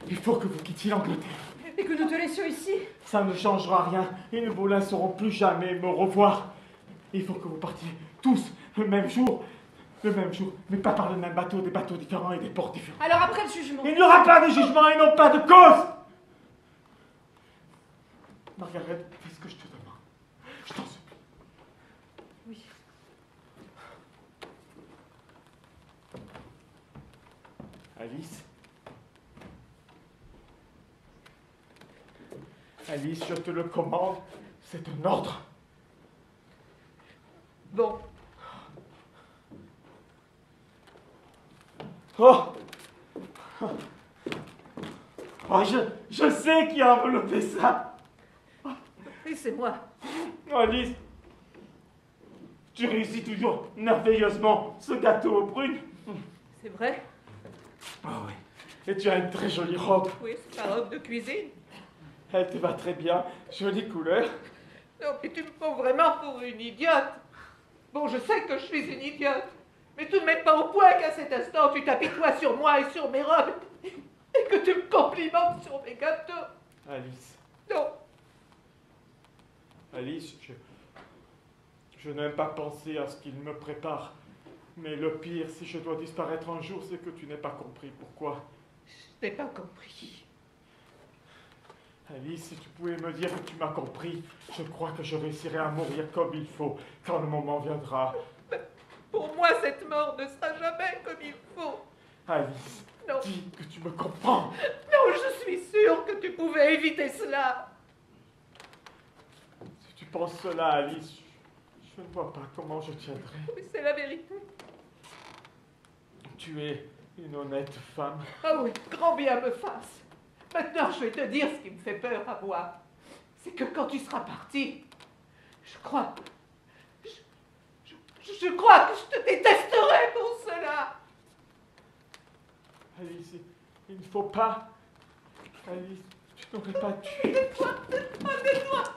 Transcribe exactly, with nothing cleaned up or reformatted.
Il faut que vous quittiez l'Angleterre. Et que nous te laissions ici. Ça ne changera rien et nous ne saurons plus jamais me revoir. Il faut que vous partiez tous le même jour. Le même jour, mais pas par le même bateau, des bateaux différents et des ports différents. Alors après le jugement. Il n'y aura pas de jugement et non pas de cause. Margaret, fais ce que je te demande. Je t'en supplie. Oui. Alice. Alice, je te le commande. C'est un ordre. Bon. Oh! Oh, je, je sais qui a enveloppé ça. Oui, c'est moi. Oh, Alice, tu réussis toujours merveilleusement ce gâteau aux prunes. C'est vrai? Oh oui. Et tu as une très jolie robe. Oui, c'est ma robe de cuisine. Elle te va très bien. Jolie couleur. Non, mais tu me prends vraiment pour une idiote. Bon, je sais que je suis une idiote. Mais tout de même pas au point qu'à cet instant, tu t'apitoies sur moi et sur mes robes. Et que tu me complimentes sur mes gâteaux. Alice. Non. Alice, je... Je n'aime pas penser à ce qu'il me prépare. Mais le pire, si je dois disparaître un jour, c'est que tu n'aies pas compris pourquoi. Je n'ai pas compris. Alice, si tu pouvais me dire que tu m'as compris, je crois que je réussirai à mourir comme il faut, quand le moment viendra. Pour moi, cette mort ne sera jamais comme il faut. Alice, non. Dis que tu me comprends. Non, je suis sûre que tu pouvais éviter cela. Si tu penses cela, Alice, je ne vois pas comment je tiendrai. Oui, c'est la vérité. Tu es une honnête femme. Ah oui, grand bien me fasse. Maintenant, je vais te dire ce qui me fait peur à moi. C'est que quand tu seras parti, je crois... Je, je, je crois que je te détesterai pour cela. Alice, il ne faut pas. Alice, tu n'aurais pas dû. Tais-toi, tais-toi, tais-toi.